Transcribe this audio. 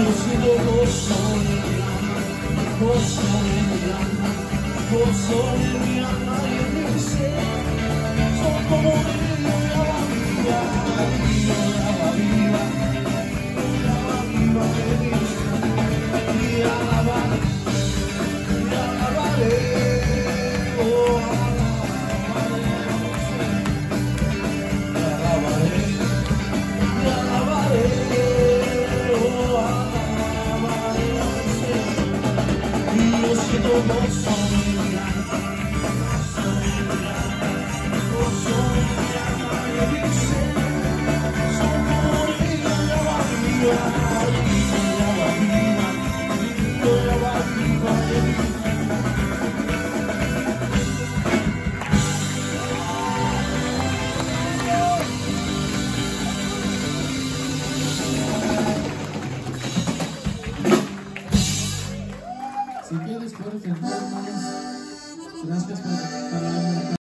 siento gozo en mi alma, gozo en mi alma y en mi ser. Son como río de agua viva, río de agua viva, río de agua viva en mi ser. Y alabaré, oh, siento gozo en mi alma, gozo en mi alma y en mi ser. Son como río de agua viva, río de agua viva, río de agua viva en mi ser. Si quieres, puedes entrar, hermanos. Gracias por